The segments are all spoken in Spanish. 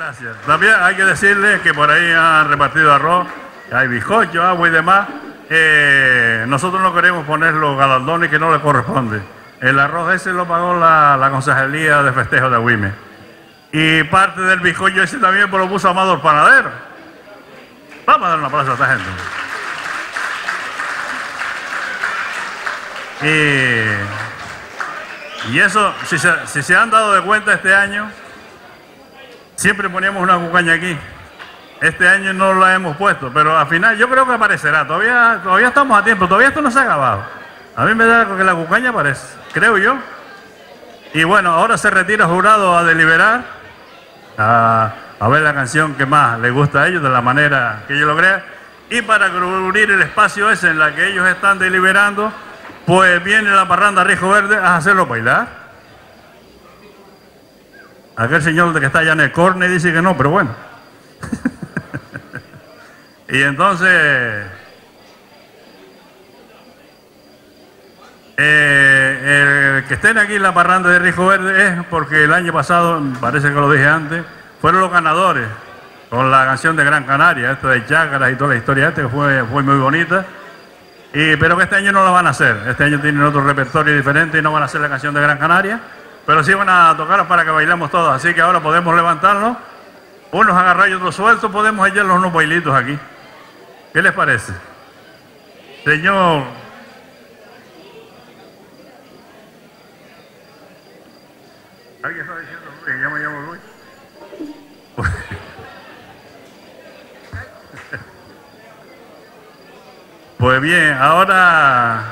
gracias. También hay que decirles que por ahí han repartido arroz, hay bizcocho, agua y demás. Nosotros no queremos poner los galardones que no le corresponde. El arroz ese lo pagó la Concejalía de Festejo de Agüime. Y parte del bizcocho ese también lo puso Amado el Panadero. Vamos a dar un aplauso a esta gente. Y eso, si se han dado de cuenta este año, siempre poníamos una cucaña aquí. Este año no la hemos puesto, pero al final yo creo que aparecerá. Todavía estamos a tiempo, todavía esto no se ha acabado. A mí me da que la cucaña aparece, creo yo. Y bueno, ahora se retira jurado a deliberar, a ver la canción que más les gusta a ellos, de la manera que ellos lo crean. Y para cubrir el espacio ese en la que ellos están deliberando, pues viene la parranda Rijo Verde a hacerlo bailar. Aquel señor que está allá en el córner dice que no, pero bueno. Y entonces, el que estén aquí en la parranda de Rijo Verde es porque el año pasado, parece que lo dije antes, fueron los ganadores con la canción de Gran Canaria, esta de Chácaras y toda la historia esta, que fue muy bonita. Pero que este año no la van a hacer. Este año tienen otro repertorio diferente y no van a hacer la canción de Gran Canaria, pero sí van a tocar para que bailemos todos. Así que ahora podemos levantarnos, unos agarrados y otros sueltos, podemos echarlos unos bailitos aquí. ¿Qué les parece? Señor. ¿Alguien está diciendo que ya me llamo Luis? Pues bien, ahora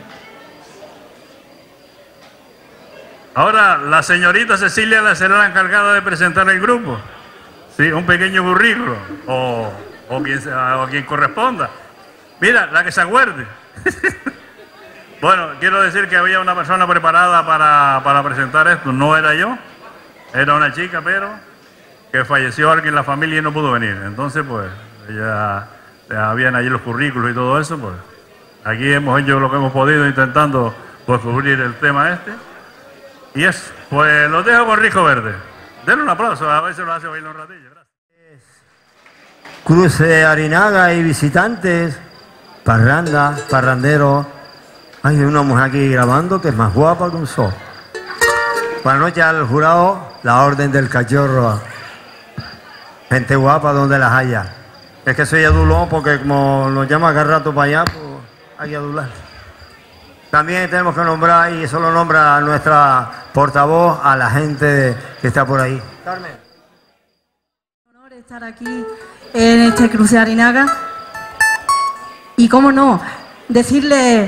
la señorita Cecilia será la encargada de presentar el grupo. Sí, un pequeño currículo o quien corresponda. Mira, la que se acuerde. Bueno, quiero decir que había una persona preparada para presentar esto. No era yo, era una chica, pero que falleció alguien en la familia y no pudo venir. Entonces, pues, ella... habían allí los currículos y todo eso, pues aquí hemos hecho lo que hemos podido intentando pues cubrir el tema este. Y eso, pues los dejo con Rijo Verde. Denle un aplauso, a ver si lo hace bailar un ratillo. Gracias. Cruce Arinaga y visitantes, parranda, parrandero. Hay una mujer aquí grabando que es más guapa que un sol. Buenas noches al jurado, la Orden del Cachorro. Gente guapa donde las haya. Es que soy adulón porque como nos llama cada rato para allá, pues hay que adular. También tenemos que nombrar, y eso lo nombra nuestra portavoz, a la gente que está por ahí. Carmen. Un honor estar aquí en este cruce de Arinaga. Y cómo no, decirle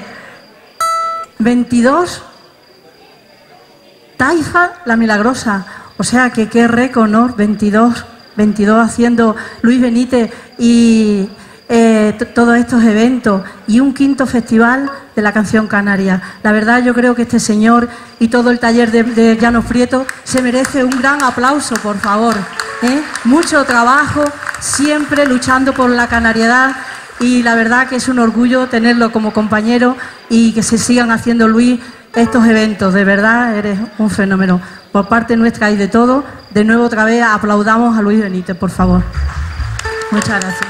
22, Taifa la Milagrosa. O sea que qué récord, 22 haciendo Luis Benítez y todos estos eventos, y un quinto festival de la canción canaria. La verdad, yo creo que este señor y todo el taller de Llanos Prieto se merece un gran aplauso, por favor. Mucho trabajo, siempre luchando por la canariedad, y la verdad que es un orgullo tenerlo como compañero y que se sigan haciendo, Luis, estos eventos. De verdad, eres un fenómeno. Por parte nuestra y de todo, de nuevo otra vez aplaudamos a Luis Benítez, por favor. Muchas gracias.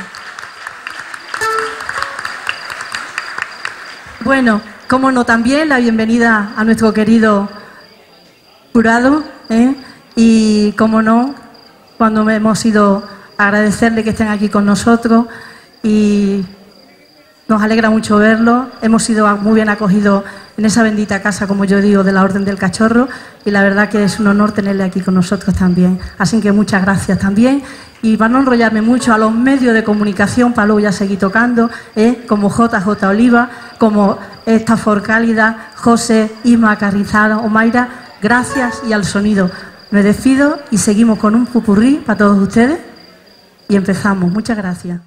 Bueno, como no, también la bienvenida a nuestro querido jurado, y como no, cuando hemos ido a agradecerle que estén aquí con nosotros, y nos alegra mucho verlo. Hemos sido muy bien acogidos en esa bendita casa, como yo digo, de la Orden del Cachorro, y la verdad que es un honor tenerle aquí con nosotros también. Así que muchas gracias también. Y para no enrollarme mucho, a los medios de comunicación, para luego ya seguir tocando, como JJ Oliva, como esta Forcálida, José, Isma Carrizal, Omaira, gracias, y al sonido. Me despido y seguimos con un pupurrí para todos ustedes y empezamos. Muchas gracias.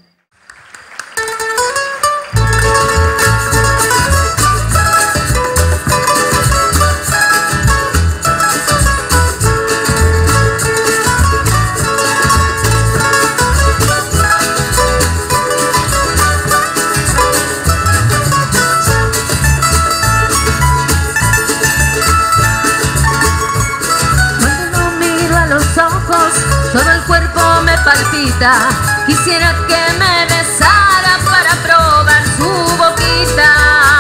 Todo el cuerpo bonita. Quisiera que me besara para probar su boquita.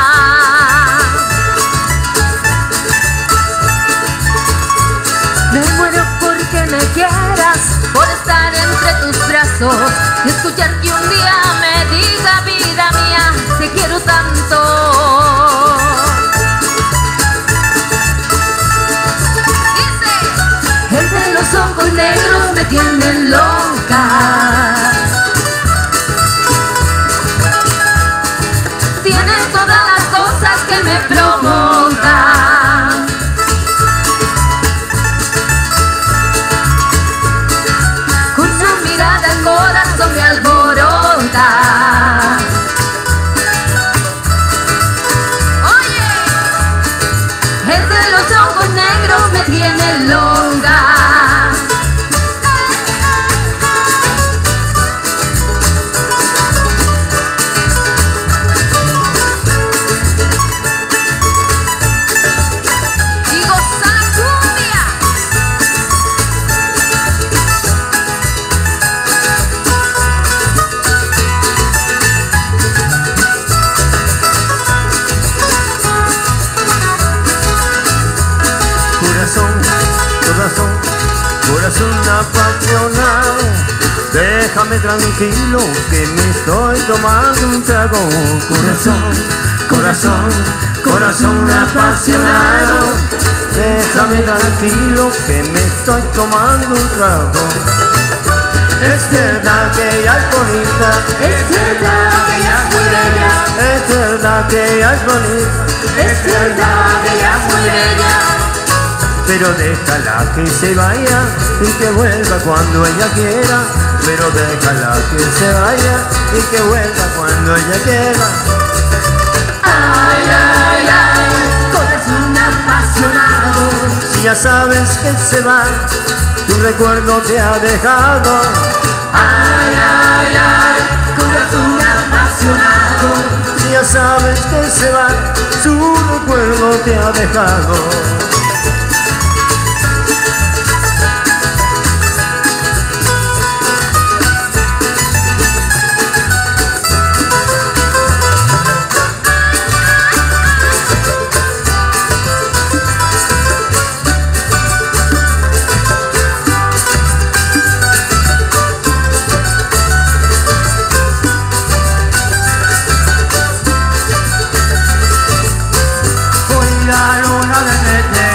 Me muero porque me quieras, por estar entre tus brazos y escuchar que un día me diga: vida mía, te quiero tanto. Dice: el de los ojos negros me tiene loca. Tiene todas las cosas que me provocan. Con su mirada el corazón me alborota. Oye, el de los ojos negros me tiene loca. Corazón apasionado, déjame tranquilo que me estoy tomando un trago. Corazón apasionado, déjame tranquilo que me estoy tomando un trago. Es verdad que ella es bonita, Es verdad que ella es muy bella. es verdad que ella es bonita, Es verdad que ella es muy bella. pero déjala que se vaya y que vuelva cuando ella quiera. Pero déjala que se vaya y que vuelva cuando ella quiera. Ay, ay, ay, corazón apasionado. Si ya sabes que se va, tu recuerdo te ha dejado. Ay, ay, ay, corazón apasionado. Si ya sabes que se va, su recuerdo te ha dejado. La luna de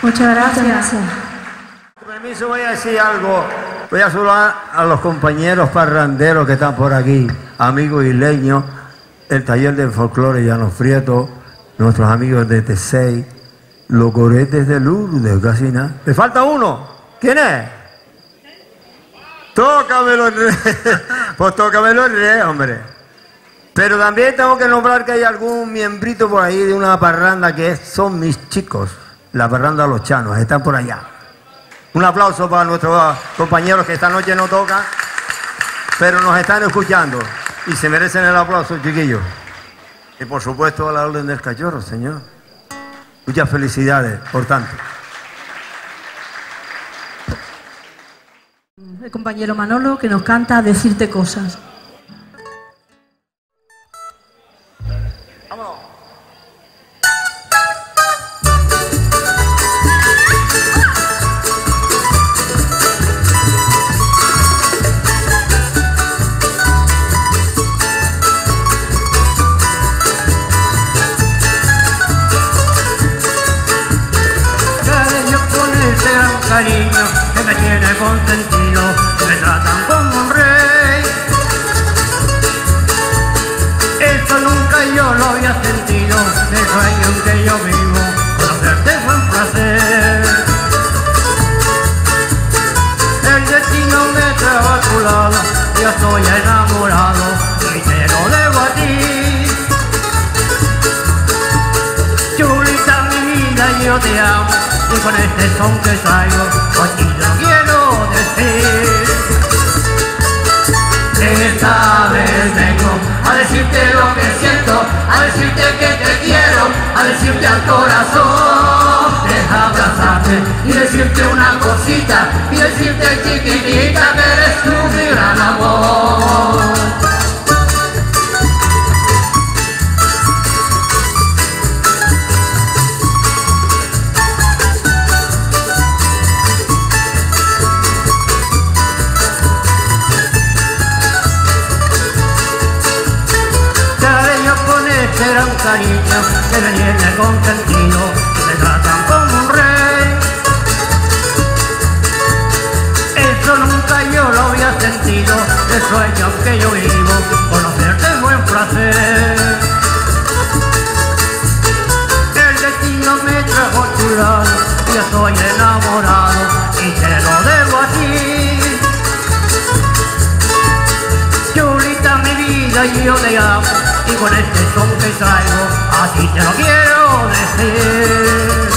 Muchas gracias. Con permiso voy a decir algo. Voy a saludar a los compañeros parranderos que están por aquí, amigos isleños, el taller del folclore Llano Prieto, nuestros amigos de T6, los coretes de Lourdes, casi nada. ¿Le falta uno? ¿Quién es? Tócamelo, pues tócamelo el rey, hombre. Pero también tengo que nombrar que hay algún miembrito por ahí de una parranda que son mis chicos, la parranda Los Chanos, están por allá. Un aplauso para nuestros compañeros que esta noche no tocan, pero nos están escuchando y se merecen el aplauso, chiquillos. Y por supuesto a la orden del cachorro, señor. Muchas felicidades, por tanto. El compañero Manolo que nos canta Decirte Cosas. Cariño que me tiene consentido, me tratan como un rey. Esto nunca yo lo había sentido, el sueño en que yo vivo, conocerte fue un placer. El destino me trajo a tu lado, yo estoy enamorado y te lo debo a ti. Chulita mi vida, yo te amo. Y con este son que traigo, a ti lo quiero decir. Esta vez vengo a decirte lo que siento, a decirte que te quiero, a decirte al corazón. Deja abrazarte y decirte una cosita, y decirte chiquitita que eres tú mi gran amor. Será un cariño que me tiene consentido, me tratan como un rey. Eso nunca yo lo había sentido, el sueño que yo vivo, conocerte es buen placer. El destino me trajo a tu lado, yo estoy enamorado y te lo debo a ti. Chulita mi vida, yo te amo. Y con este son que traigo, así te lo quiero decir.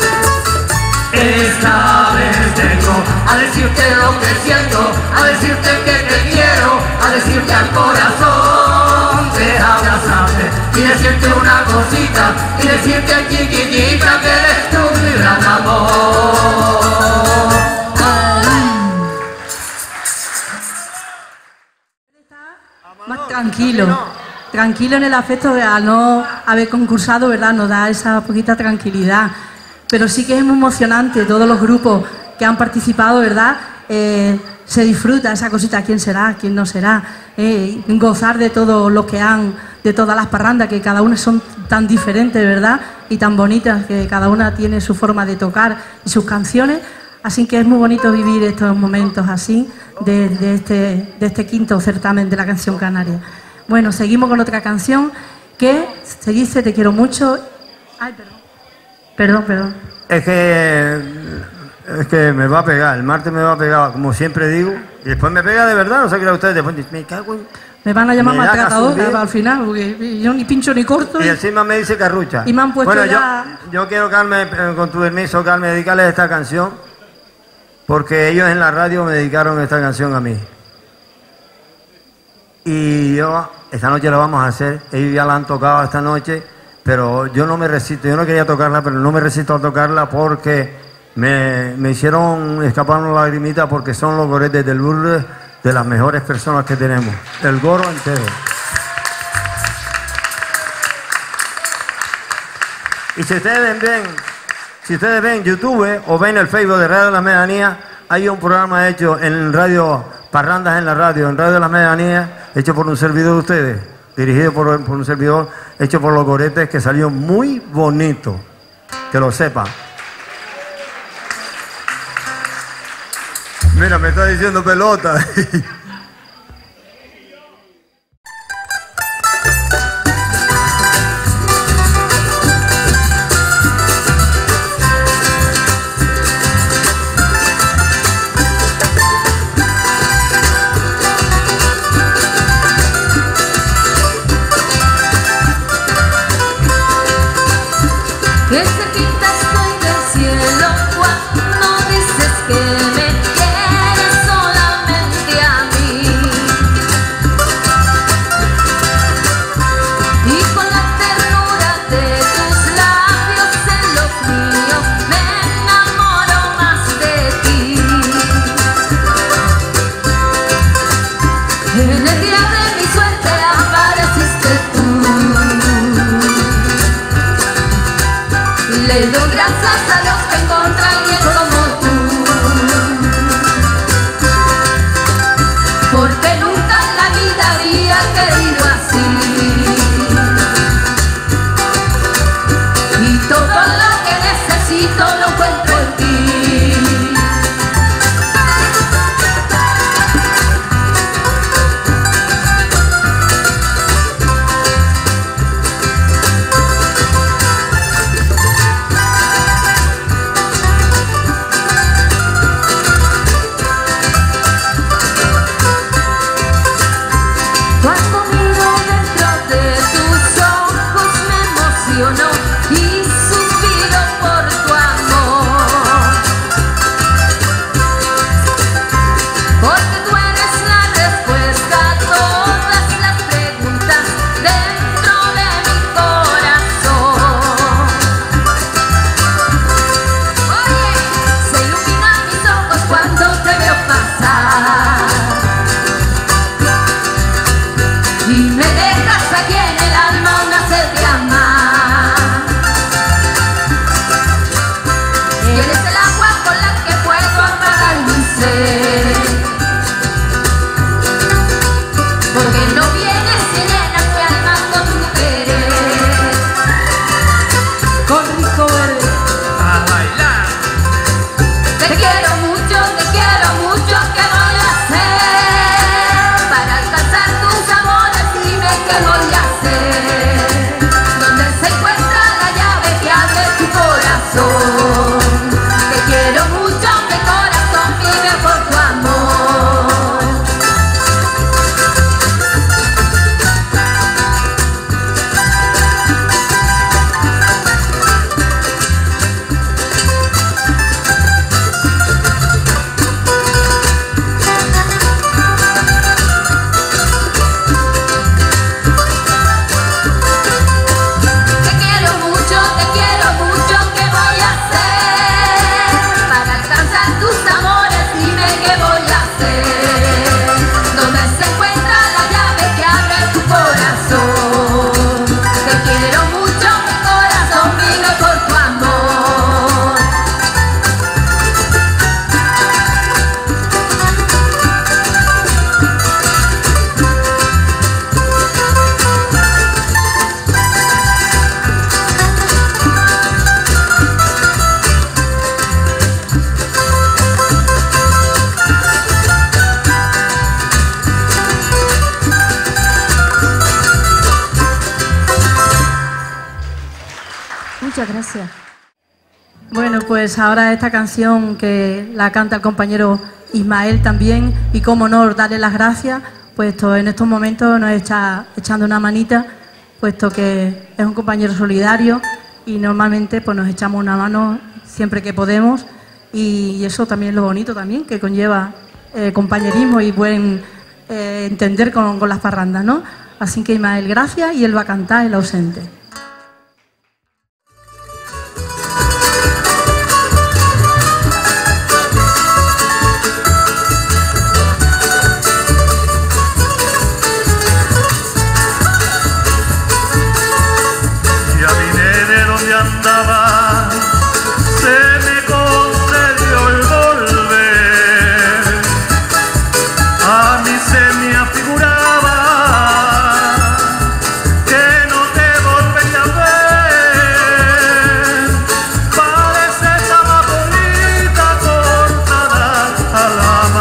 Esta vez vengo a decirte lo que siento, a decirte que te quiero, a decirte al corazón, de abrazarte y decirte una cosita, y decirte chiquitita que eres tú mi gran amor. Más tranquilo en el afecto de al no haber concursado, ¿verdad? Nos da esa poquita tranquilidad. Pero sí que es muy emocionante, todos los grupos que han participado, ¿verdad? Se disfruta esa cosita, quién será, quién no será. Gozar de todos los que de todas las parrandas, que cada una son tan diferentes, ¿verdad? Y tan bonitas, que cada una tiene su forma de tocar y sus canciones. Así que es muy bonito vivir estos momentos así de este quinto certamen de la canción canaria. Bueno, seguimos con otra canción que se dice Te quiero mucho. Ay, perdón. Es que me va a pegar, el martes me va a pegar, como siempre digo, y después me pega de verdad, no se crean ustedes, después me cago en... Me van a llamar maltratadora al final, porque yo ni pincho ni corto. Y encima me dice carrucha. Y me han puesto bueno, ya... yo quiero, Carmen, con tu permiso, Carmen, dedicarles esta canción, porque ellos en la radio me dedicaron esta canción a mí. Y esta noche la vamos a hacer, ellos ya la han tocado esta noche, pero yo no me resisto, yo no quería tocarla, pero no me resisto a tocarla porque me hicieron escapar una lagrimita, porque son los coretes del Lourdes, de las mejores personas que tenemos, el goro entero. Y si ustedes ven YouTube o ven el Facebook de Radio de las Medianías, hay un programa hecho en radio, Parrandas en la Radio, en Radio de las Medianías, hecho por un servidor de ustedes, dirigido por un servidor, hecho por los coretes, que salió muy bonito, que lo sepan. Mira, me está diciendo pelota. Que cerquita estoy del cielo cuando dices que me quieres solamente a mí. Y con la ternura de tus labios en los míos me enamoro más de ti. En el día de mi suerte apareciste tú. Le doy gracias a Dios que encontré a alguien como tú, porque nunca en la vida había querido así. Y todo lo que necesito lo encuentro en ti. Cuando miro dentro de tus ojos me emociono y suspiro por tu amor, porque tú eres la respuesta a todas las preguntas dentro de mi corazón. Oye, se iluminan mis ojos cuando te veo pasar. Y me dejas aquí en el alma una sed de amar. Y eres el agua con la que puedo apagar mi sed, porque no vienes y llenas mi alma con tu querer. Con Rico Verde. A bailar. Te quiero mucho, ¿qué voy a hacer para alcanzar tus amores? Dime qué voy a hacer. ¿Dónde se encuentra la llave que abre tu corazón? Te quiero mucho, mi corazón vive por tu amor. Te quiero mucho, ¿qué voy a hacer para alcanzar tus amores? Dime qué voy a hacer. ¿Dónde se encuentra la llave que abre tu corazón? Te quiero mucho, mi corazón vive por tu amor. Muchas gracias. Bueno, pues ahora esta canción que la canta el compañero Ismael también, y cómo no darle las gracias, puesto en estos momentos nos está echando una manita, puesto que es un compañero solidario y normalmente pues nos echamos una mano siempre que podemos, y eso también es lo bonito también, que conlleva compañerismo y buen entender con las parrandas, ¿no? Así que Ismael, gracias, y él va a cantar El ausente. Ya vine de donde andaba, se me concedió el volver. A mí se me afiguraba que no te volvería a ver. Pareces amapolita cortada a la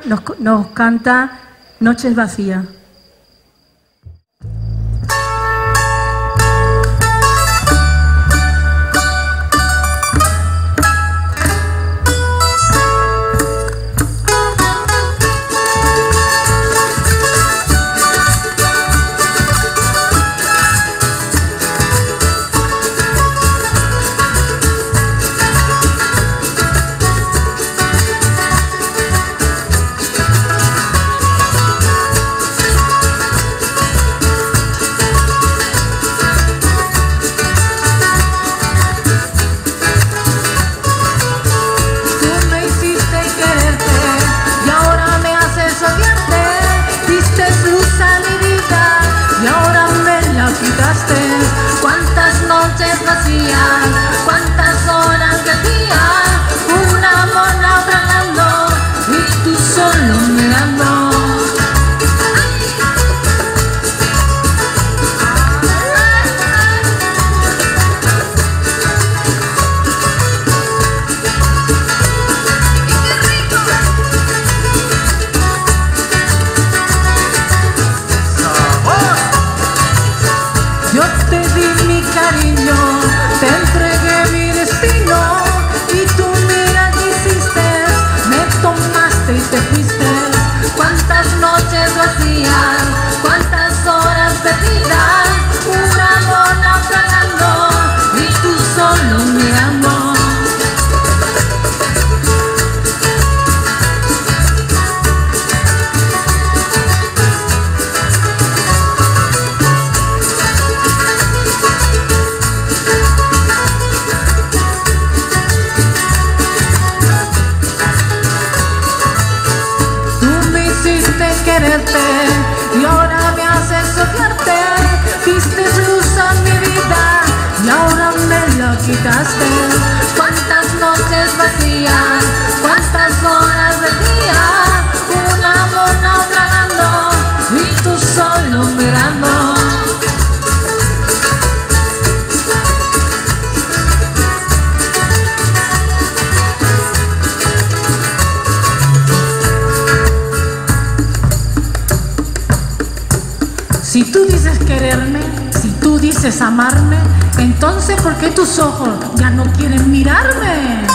nos canta Noches Vacías. Cuántas noches vacías, cuántas horas de día, un amor naufragando y tú solo mirando. Yo te di mi cariño, te entregué mi destino y tú mira qué hiciste, me tomaste y te fuiste. Cuántas noches vacías, cuántas horas perdidas, un amor naufragando y tú solo mirando. Quererte y ahora me haces odiarte, diste luz a mi vida y ahora me la quitaste. Cuántas noches vacías, cuántas horas del día, un amor naufragando y tú solo mirando. Si tú dices quererme, si tú dices amarme, entonces ¿por qué tus ojos ya no quieren mirarme?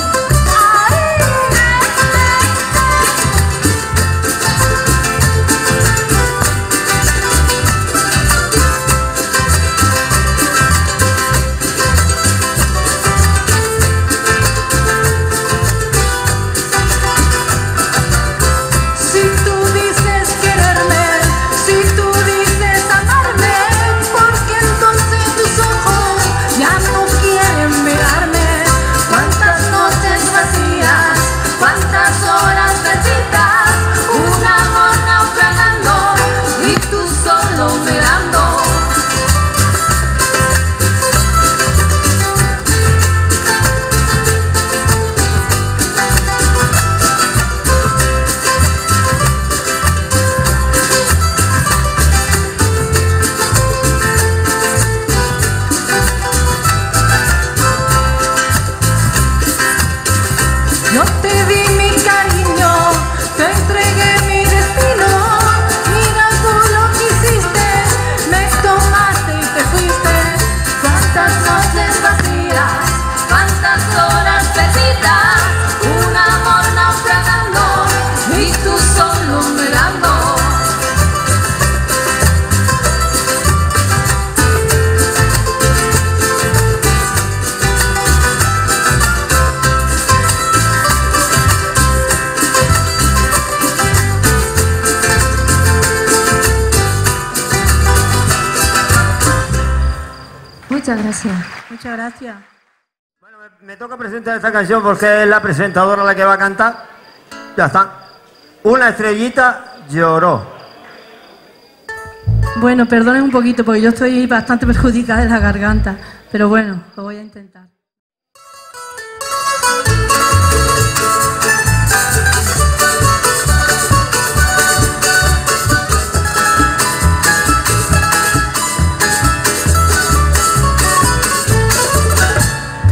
Muchas gracias. Muchas gracias. Bueno, me toca presentar esta canción porque es la presentadora la que va a cantar. Ya está. Una estrellita lloró. Bueno, perdonen un poquito porque yo estoy bastante perjudicada de la garganta, pero bueno, lo voy a intentar.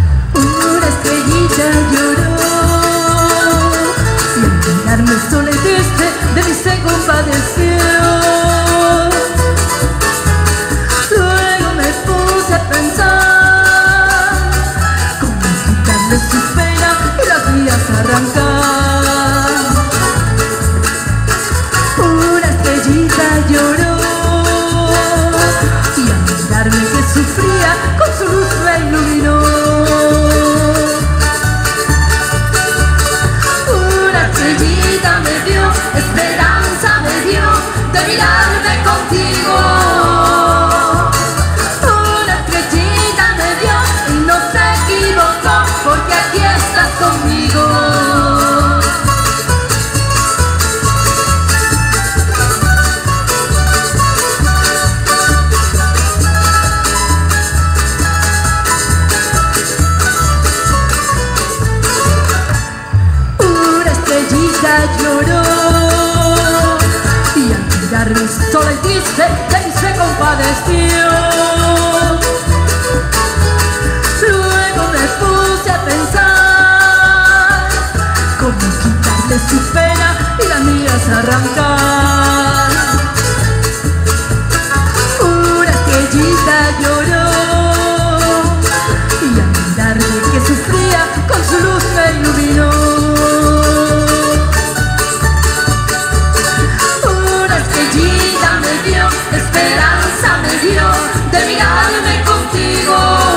Una estrellita lloró, sin mirarme soledad. se compadeció. Luego me puse a pensar cómo quitarle su pena y las mías arrancar. Una estrellita lloró y al mirarme que sufría con su luz me iluminó. Una estrellita me dio, esperanza me dio de mirarme contigo. Una estrellita me dio y no se equivocó porque aquí estás conmigo. Lloró y al mirarme sola y triste se compadeció. Luego me puse a pensar cómo quitarle su pena y las mías arrancar. Una estrellita lloró y al mirarme que sufría con su luz me iluminó. Esperanza me dio de mirarme contigo.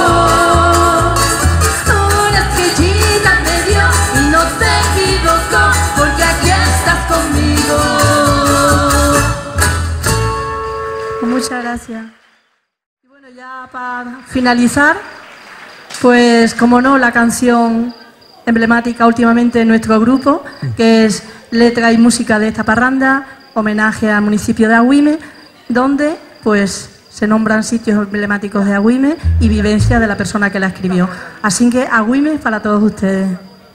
Una estrellita me dio y no se equivocó porque aquí estás conmigo. Muchas gracias. Y bueno, ya para finalizar, pues como no, la canción emblemática últimamente de nuestro grupo, que es letra y música de esta parranda, homenaje al municipio de Agüime, donde pues se nombran sitios emblemáticos de Agüime y vivencia de la persona que la escribió. Así que Agüime para todos ustedes.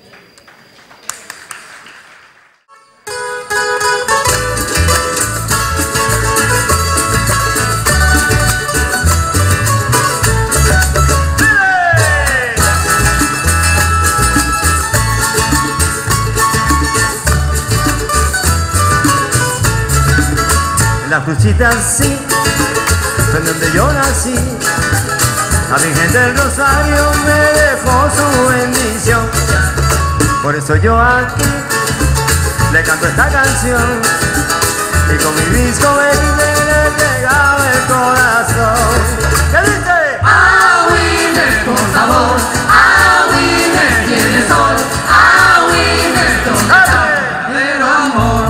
La crucita sí, fue donde yo nací. La Virgen del Rosario me dejó su bendición. Por eso yo aquí le canto esta canción y con mi disco verde le regalo el corazón. ¿Qué dice? Agüime, por favor, Agüime tiene sol, Agüime donde está el amor.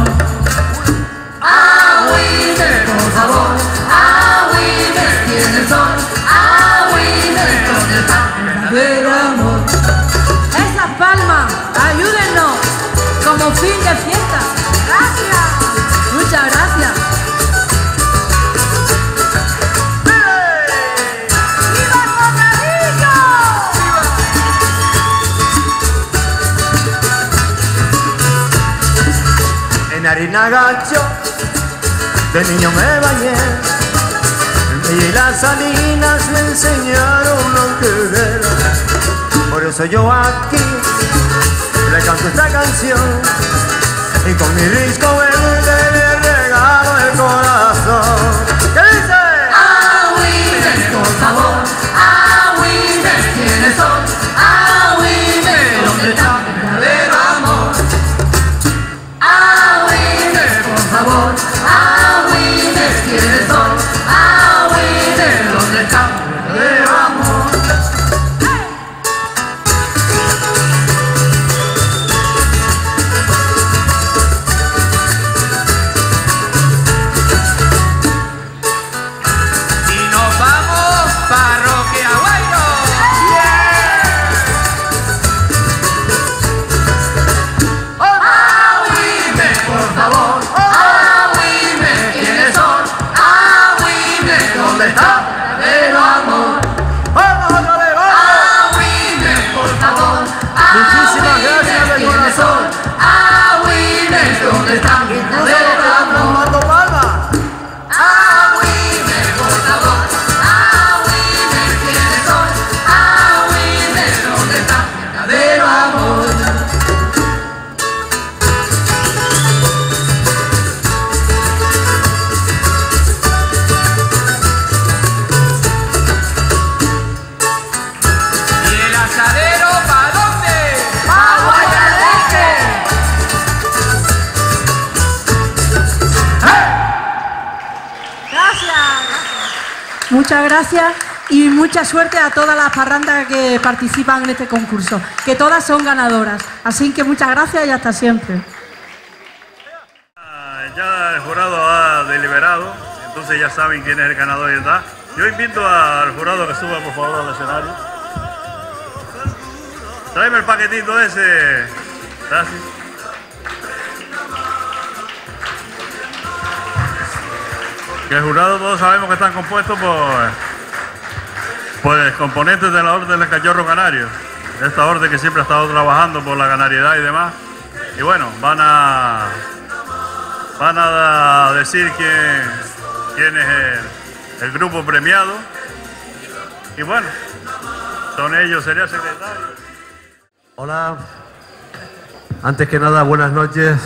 Agüime, por favor, Agüime tiene sol, Agüime donde está el amor. Esas palmas, ayúdennos como fin de fiesta. Gracias. Muchas gracias. ¡Viva Corralillo! En Arinaga yo de niño me bañé y las salinas me enseñaron lo que era. Por eso yo aquí le canto esta canción y con mi disco verde le regalo el corazón. ¿Qué dice? Agüime, por favor, Agüime tiene sol, Agüime donde está el verdadero amor. Agüime, por favor, Agüime tiene sol, Agüime donde está el verdadero amor. Muchas gracias y mucha suerte a todas las parrandas que participan en este concurso, que todas son ganadoras. Así que muchas gracias y hasta siempre. Ya el jurado ha deliberado, entonces ya saben quién es el ganador y está. Yo invito al jurado que suba por favor al escenario. Tráeme el paquetito ese. Gracias. Que el jurado todos sabemos que están compuestos por componentes de la Orden del Cachorro Canario. Esta orden que siempre ha estado trabajando por la ganariedad y demás. Y bueno, van a decir quién es el grupo premiado. Y bueno, son ellos, sería el secretario. Hola, antes que nada, buenas noches.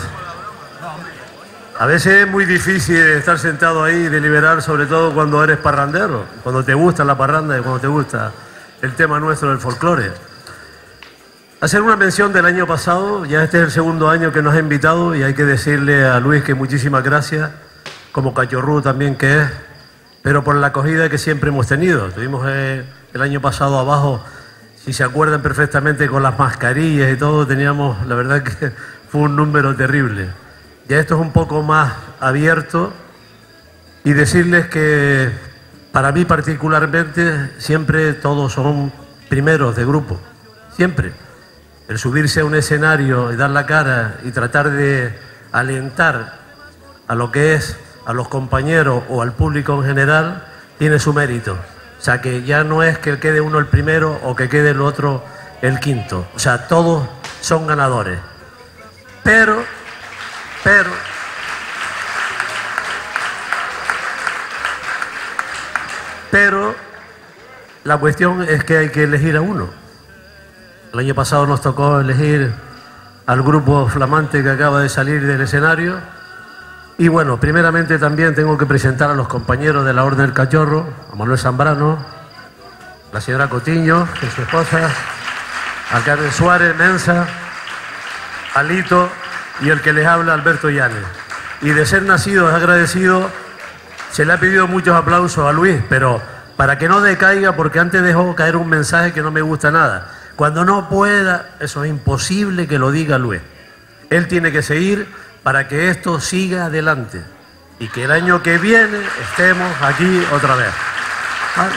A veces es muy difícil estar sentado ahí y deliberar, sobre todo cuando eres parrandero, cuando te gusta la parranda y cuando te gusta el tema nuestro del folclore. Hacer una mención del año pasado, ya este es el segundo año que nos ha invitado y hay que decirle a Luis que muchísimas gracias, como cachorrú también que es, pero por la acogida que siempre hemos tenido. Tuvimos el año pasado abajo, si se acuerdan perfectamente, con las mascarillas y todo, teníamos, la verdad que fue un número terrible. Ya esto es un poco más abierto y decirles que para mí particularmente siempre todos son primeros de grupo, siempre. El subirse a un escenario y dar la cara y tratar de alentar a lo que es a los compañeros o al público en general tiene su mérito. O sea que ya no es que quede uno el primero o que quede el otro el quinto. O sea, todos son ganadores. Pero la cuestión es que hay que elegir a uno. El año pasado nos tocó elegir al grupo flamante que acaba de salir del escenario. Y bueno, primeramente también tengo que presentar a los compañeros de la Orden del Cachorro, a Manuel Zambrano, la señora Cotiño, que es su esposa, a Carmen Suárez, Mensa, a Lito y el que les habla, Alberto Llanes. Y de ser nacido es agradecido, se le ha pedido muchos aplausos a Luis, pero para que no decaiga, porque antes dejó caer un mensaje que no me gusta nada. Cuando no pueda, eso es imposible que lo diga Luis. Él tiene que seguir para que esto siga adelante y que el año que viene estemos aquí otra vez. ¿Vale?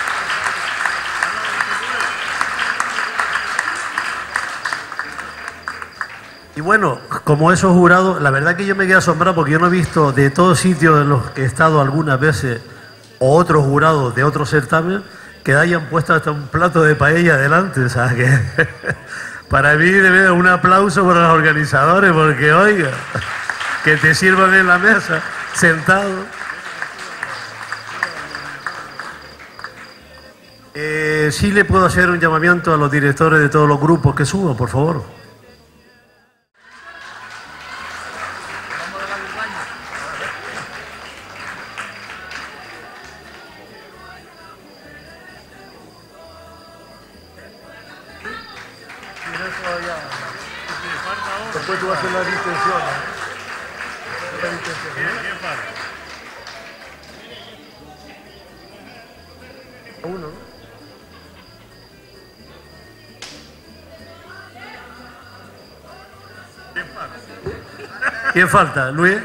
Y bueno, como esos jurados, la verdad que yo me quedé asombrado porque yo no he visto de todos sitios en los que he estado algunas veces o otros jurados de otros certámenes que hayan puesto hasta un plato de paella delante, o sea que para mí debe dar un aplauso para los organizadores porque, oiga, que te sirvan en la mesa, sentado. Sí le puedo hacer un llamamiento a los directores de todos los grupos que suban, por favor. Después tú vas a hacer la distensión. ¿Quién falta? Uno, ¿no? ¿Quién falta? ¿Quién falta? ¿Luis?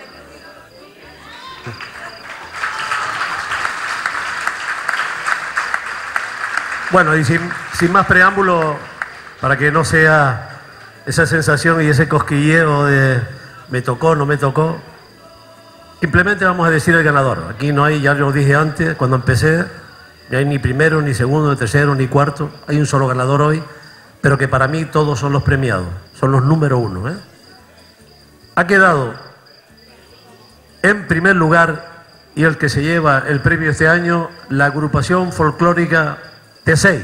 Bueno, y sin más preámbulo, para que no sea esa sensación y ese cosquilleo de me tocó, no me tocó, simplemente vamos a decir el ganador. Aquí no hay, ya lo dije antes, cuando empecé, no hay ni primero, ni segundo, ni tercero, ni cuarto, hay un solo ganador hoy, pero que para mí todos son los premiados, son los número uno, ¿eh? Ha quedado en primer lugar, y el que se lleva el premio este año, la agrupación folclórica T6.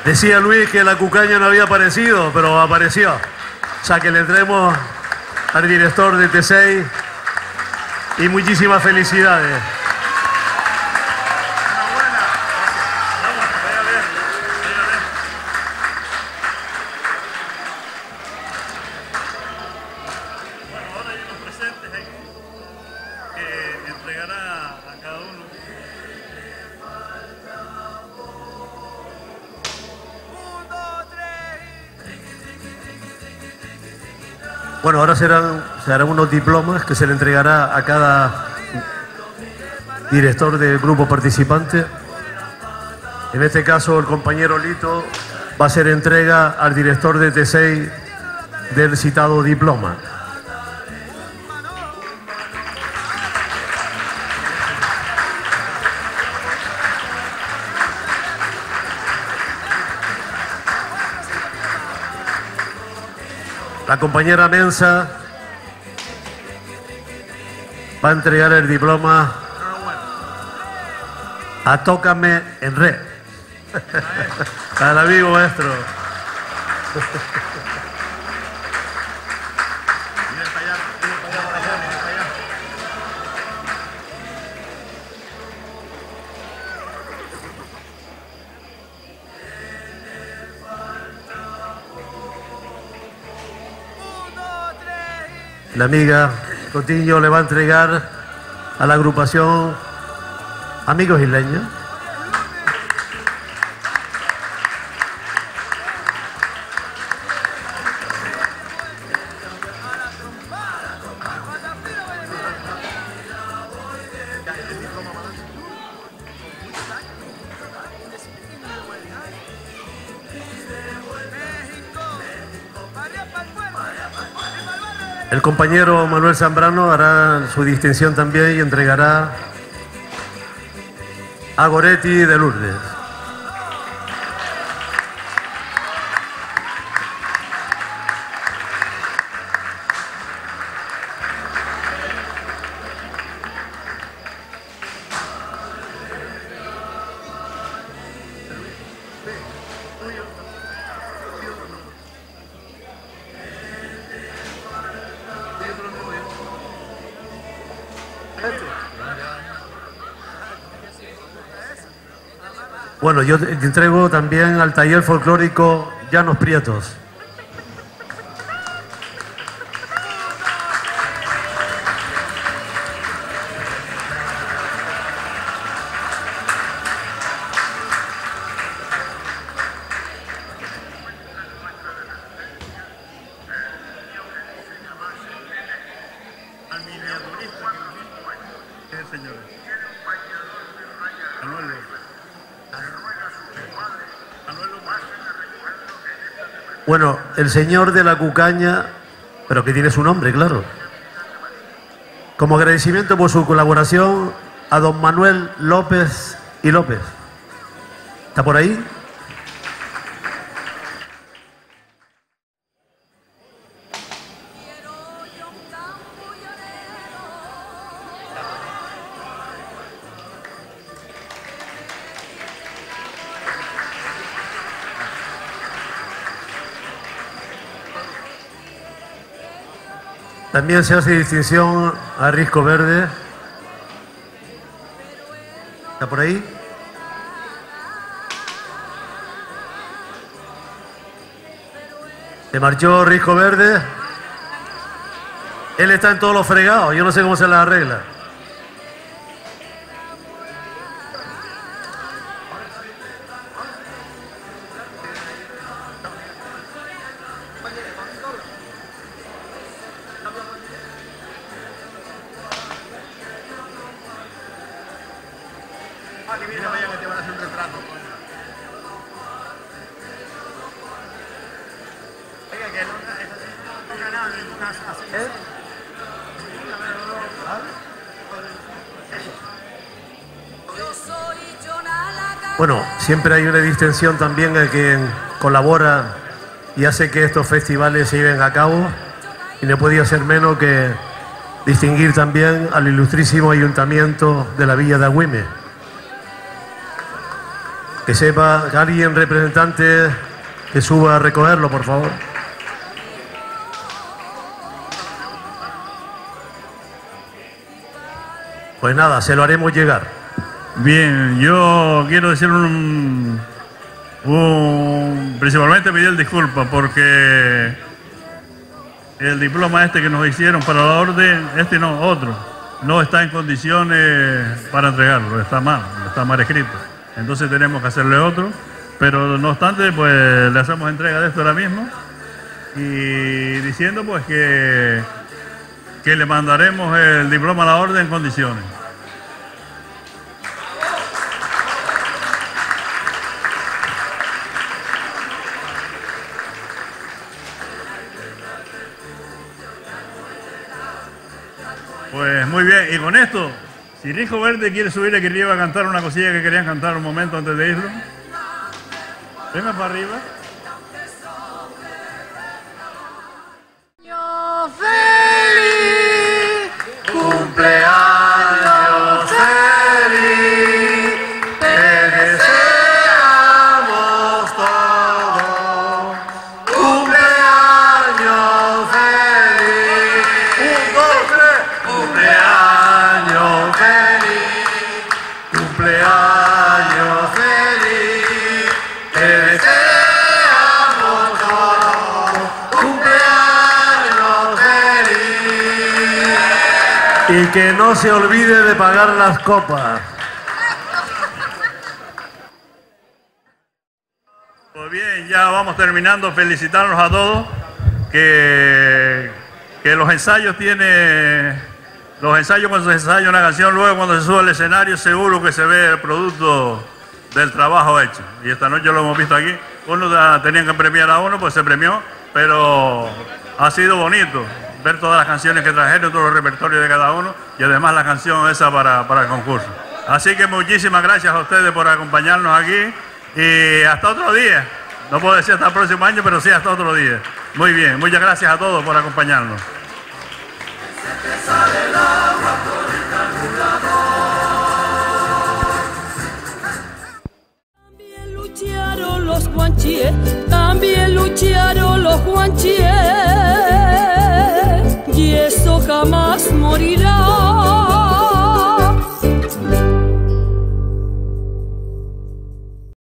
Decía Luis que la cucaña no había aparecido, pero apareció. O sea que le traemos al director de T6 y muchísimas felicidades. Bueno, ahora se harán unos diplomas que se le entregará a cada director del grupo participante. En este caso, el compañero Lito va a hacer entrega al director de T6 del citado diploma. La compañera Mensa va a entregar el diploma a Tócame en Red. Al amigo maestro. La amiga Cotillo le va a entregar a la agrupación Amigos Isleños. El compañero Manuel Zambrano hará su distinción también y entregará a Goretti de Lourdes. Bueno, yo entrego también al taller folclórico Llanos Prietos. Bueno, el señor de la cucaña, pero que tiene su nombre, claro. Como agradecimiento por su colaboración a don Manuel López y López. ¿Está por ahí? También se hace distinción a Risco Verde. ¿Está por ahí? Se marchó Risco Verde. Él está en todos los fregados. Yo no sé cómo se las arregla. Bueno, siempre hay una distinción también a quien colabora y hace que estos festivales se lleven a cabo, y no podía ser menos que distinguir también al ilustrísimo ayuntamiento de la Villa de Agüime. Que sepa que alguien representante que suba a recogerlo, por favor. Pues nada, se lo haremos llegar. Bien, yo quiero decir principalmente pedir disculpas porque el diploma que nos hicieron para la orden, otro, no está en condiciones para entregarlo, está mal escrito. Entonces tenemos que hacerle otro, pero no obstante, pues le hacemos entrega de esto ahora mismo y diciendo pues que le mandaremos el diploma a la orden en condiciones. Pues muy bien, y con esto, si Rijo Verde quiere subir aquí arriba a cantar una cosilla que querían cantar un momento antes de irlo. Venga para arriba. Feliz, cumpleaños feliz, te deseamos todos. Cumpleaños feliz, cumpleaños feliz, cumpleaños feliz, te deseamos todos. Cumpleaños feliz. Y que no se olvide de pagar las copas. Pues bien, ya vamos terminando. Felicitarnos a todos que los ensayos cuando se ensaya una canción, luego cuando se sube al escenario seguro que se ve el producto del trabajo hecho. Y esta noche lo hemos visto aquí. Tenían que premiar a uno, pues se premió, pero ha sido bonito ver todas las canciones que trajeron, todo el repertorio de cada uno y además la canción esa para el concurso. Así que muchísimas gracias a ustedes por acompañarnos aquí y hasta otro día. No puedo decir hasta el próximo año, pero sí hasta otro día. Muy bien, muchas gracias a todos por acompañarnos. También lucharon los guanchíes.